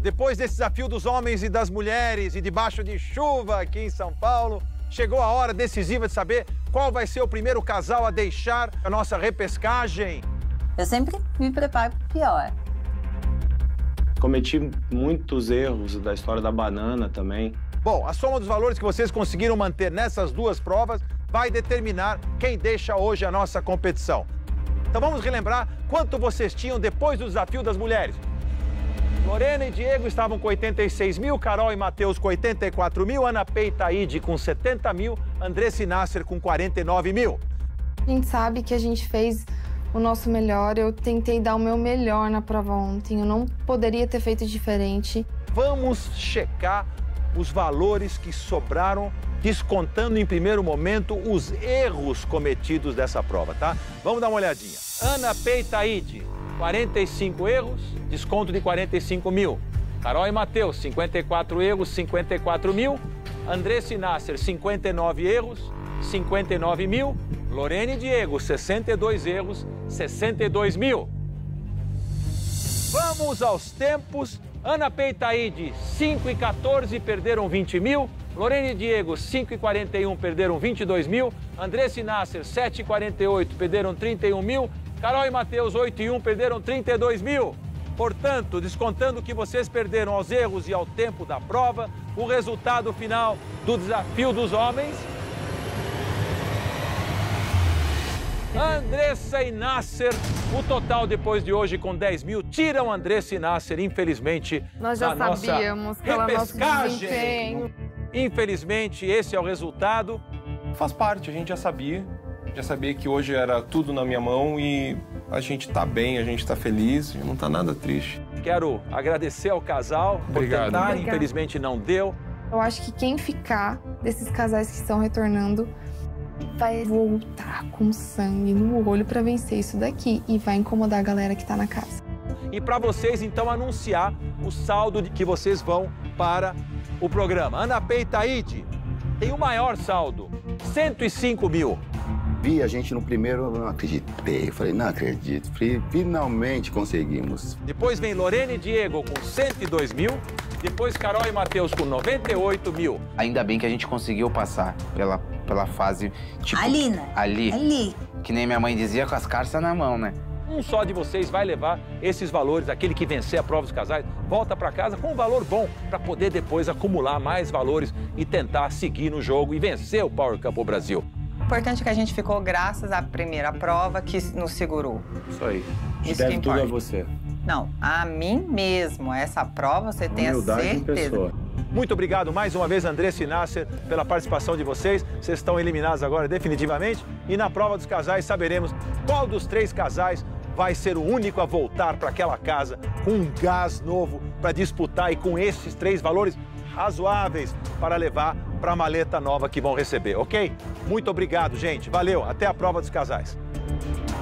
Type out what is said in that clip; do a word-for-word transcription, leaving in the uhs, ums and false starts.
depois desse desafio dos homens e das mulheres e debaixo de chuva aqui em São Paulo, chegou a hora decisiva de saber qual vai ser o primeiro casal a deixar a nossa repescagem. Eu sempre me preparo para o pior. Cometi muitos erros da história da banana também. Bom, a soma dos valores que vocês conseguiram manter nessas duas provas vai determinar quem deixa hoje a nossa competição. Então vamos relembrar quanto vocês tinham depois do desafio das mulheres. Lorena e Diego estavam com oitenta e seis mil, Carol e Matheus com oitenta e quatro mil, Ana Pê e Taíde com setenta mil, Andressa e Nasser com quarenta e nove mil. A gente sabe que a gente fez o nosso melhor, eu tentei dar o meu melhor na prova ontem, eu não poderia ter feito diferente. Vamos checar os valores que sobraram, descontando em primeiro momento os erros cometidos dessa prova, tá? Vamos dar uma olhadinha. Ana Pê e Taíde, quarenta e cinco erros, desconto de quarenta e cinco mil. Carol e Matheus, cinquenta e quatro erros, cinquenta e quatro mil. Andressa e Nasser, cinquenta e nove erros, cinquenta e nove mil. Lorena e Diego, sessenta e dois erros, sessenta e dois mil. Vamos aos tempos. Ana Pê e Taíde, cinco e quatorze, perderam vinte mil. Lorena e Diego, cinco e quarenta e um, perderam vinte e dois mil. Andressa e Nasser, sete e quarenta e oito, perderam trinta e um mil. Carol e Matheus, oito e um, perderam trinta e dois mil. Portanto, descontando o que vocês perderam aos erros e ao tempo da prova, o resultado final do desafio dos homens... Andressa e Nasser, o total depois de hoje com dez mil, tiram Andressa e Nasser, infelizmente, Nós já da sabíamos, nossa pelo nosso repescagem. desempenho. Infelizmente, esse é o resultado. Faz parte, a gente já sabia, já sabia que hoje era tudo na minha mão e a gente tá bem, a gente tá feliz, não tá nada triste. Quero agradecer ao casal por Obrigado. tentar, Obrigada. infelizmente não deu. Eu acho que quem ficar desses casais que estão retornando vai voltar com sangue no olho para vencer isso daqui e vai incomodar a galera que tá na casa. E para vocês, então, anunciar o saldo de que vocês vão para o programa. Ana Pê e Taíde tem o maior saldo, cento e cinco mil. Vi a gente no primeiro, eu não acreditei. Eu falei, não acredito. Falei, finalmente conseguimos. Depois vem Lorena e Diego com cento e dois mil. Depois Carol e Matheus com noventa e oito mil. Ainda bem que a gente conseguiu passar pela, pela fase, tipo... Ali, né? Ali. Ali. Que nem minha mãe dizia, com as carças na mão, né? Um só de vocês vai levar esses valores, aquele que vencer a prova dos casais, volta para casa com um valor bom para poder depois acumular mais valores e tentar seguir no jogo e vencer o Power Couple Brasil. O importante é que a gente ficou graças à primeira prova que nos segurou. Isso aí. Isso Deve que tudo a importa. você. Não, a mim mesmo. Essa prova você tem a Humildade em certeza. pessoa. Muito obrigado mais uma vez, Andressa e Nasser, pela participação de vocês. Vocês estão eliminados agora definitivamente. E na prova dos casais saberemos qual dos três casais vai ser o único a voltar para aquela casa com um gás novo para disputar e com esses três valores razoáveis para levar para a maleta nova que vão receber, ok? Muito obrigado, gente. Valeu. Até a prova dos casais.